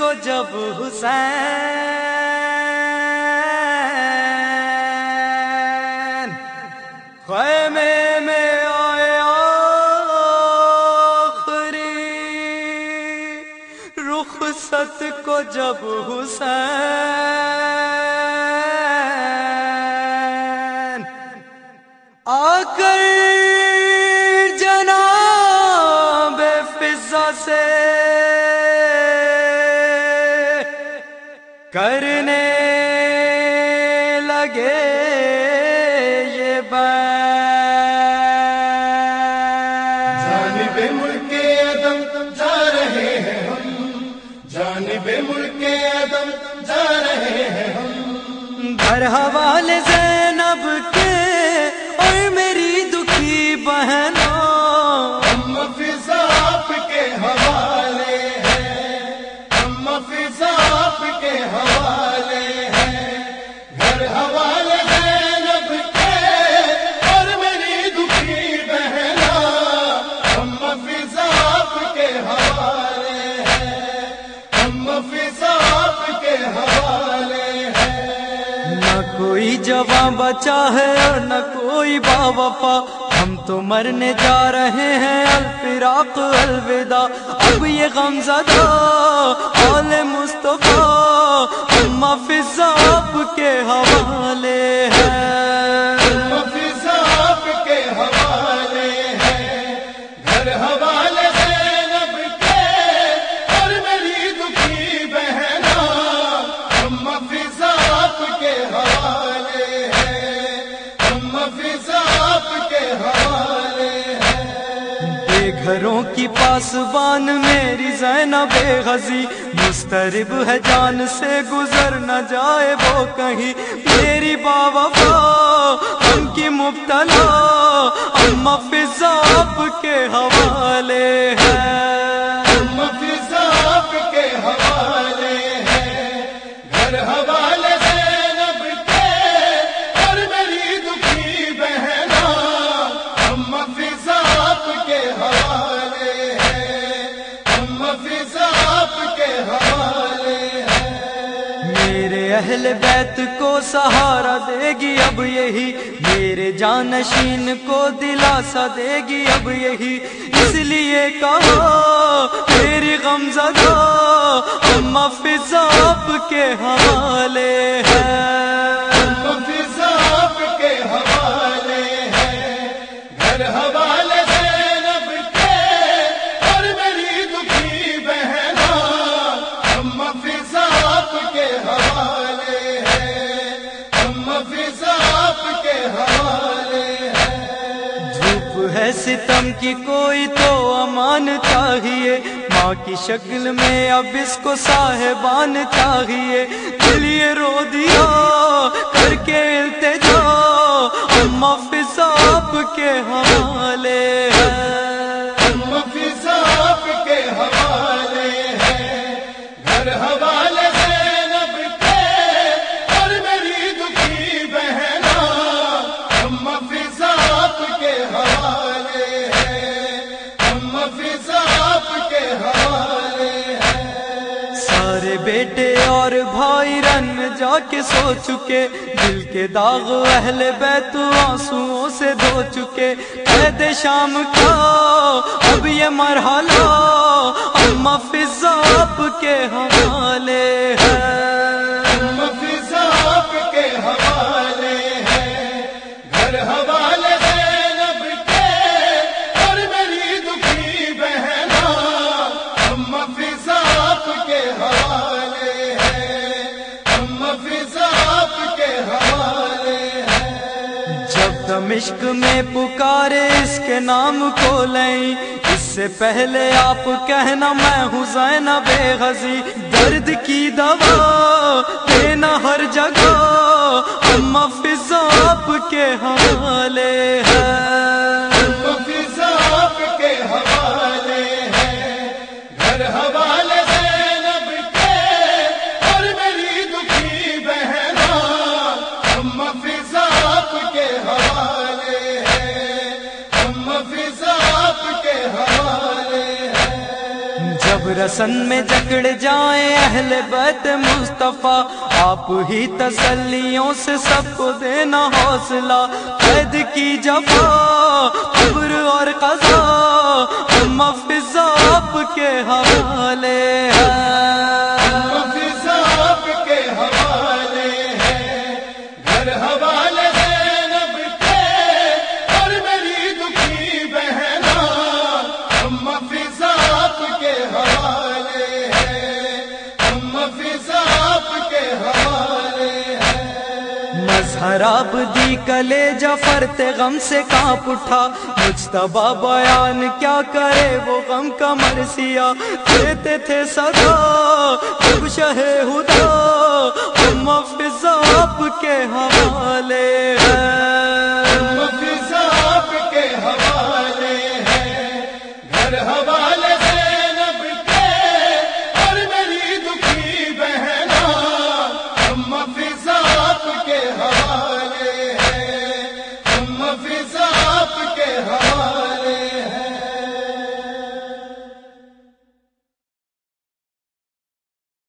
کو جب حسین خیمے میں آیا آخری رخصت کو جب حسین آ کر جناب فضا سے کرنے لگے یہ بیان جانب ملک عدم جا رہے ہیں ہم، جانب ملک عدم جا رہے ہیں ہم، در حوالے زینب کے اور میری دکھی بہنوں ہم فضا آپ کے حوالے ہیں، ہم فضا آپ کے حوالے ہیں، گھر حوالے زینب کے اور میری دکھی بہنا، ہم فضا آپ کے حوالے ہیں، ہم فضا آپ کے حوالے ہیں۔ نہ کوئی جوان بچا ہے اور نہ کوئی باوفا، ہم تو مرنے جا رہے ہیں الفراق الوداع، اب یہ غم زدہ آل مصطفیٰ ہم فضا آپ کے حوالے ہیں، ہم فضا آپ کے حوالے ہیں، گھر حوالے زینب کے اور میری دکھی بہنا، ہم فضا آپ کے حوالے ہیں، ہم فضا آپ کے حوالے ہیں۔ بے گھروں کی پاسبان میری زینب غزی، مضطرب ہے جان سے گزر نہ جائے وہ کہیں، میری باوفا ہم کی مبتلا ہم فضا آپ کے حوالے ہیں، ہم فضا آپ کے حوالے ہیں، گھر حوالے زینب کے اور میری دکھی بہنا، ہم فضا آپ کے حوالے ہیں، ہم فضا آپ کے حوالے ہیں۔ میرے اہل بیت کو سہارا دے گی اب یہی، میرے جانشین کو دلاسا دے گی اب یہی، اس لیے کہا میری غم زدہ ہم فضا آپ کے حوالے ہیں، ہم فضا آپ کے حوالے ہیں، گھر حوالے زینب کے اور میری دکھی بہنا، ہم فضا آپ کے حوالے ہیں، ہم فضا آپ کے حوالے ہیں۔ دھوپ ہے ستم کی کوئی تو امان چاہیے، ماں کی شکل میں اب اس کو صاحبان چاہیے، دل یہ رو دیا کر کے التجا ہم فضا آپ کے حوالے ہیں، ہم فضا آپ کے حوالے ہیں، گھر حوالے زینب کے اور میری دکھی بہنا، ہم فضا آپ کے حوالے ہیں، ہم فضا آپ کے حوالے ہیں۔ سارے بیٹے اور بھائی رن میں جا کے سو چکے، دل کے داغ اہل بیت آنسوؤں سے دھو چکے، قید شام کا اب یہ مرحلہ ہم فضا آپ کے حوالے ہیں، ہم فضا آپ کے حوالے ہیں، گھر حوالے زینب کے اور میری دکھی بہنا، ہم فضا آپ کے حوالے ہیں، ہم فضا آپ کے حوالے ہیں۔ جب دمشق میں پکارے اس کے نام کو لیں، اس سے پہلے آپ کہنا میں ہوں زینب غزی، درد کی دوا دینا ہر جگہ ہم فضا آپ کے حوالے ہیں، ہم فضا آپ کے حوالے ہیں، گھر حوالے زینب کے اور میری دکھی بہنا، ہم فضا آپ کے حوالے ہیں، ہم فضا آپ کے حوالے ہیں۔ جب رسن میں جکڑ جائیں اہل بیت مصطفیٰ، آپ ہی تسلیوں سے سب کو دینا حوصلہ، قید کی جفا صبر اور قضا اماں فضا آپ کے حوالے ہے، فضا آپ کے حوالے ہے، گھر حوالے زینب کے اور میری دکھی بہنا، اماں فضا آپ کے حوالے ہے، اماں فضا آپ کے حوالے ہے۔ مظہر آبدی کلیجہ فرت غم سے کانپ اٹھا، مجتبیٰ بیان کیا کرے وہ غم کا مرثیہ، دیتے تھے صدا جب شہ ہدا اماں فضا آپ کے حوالے ہے۔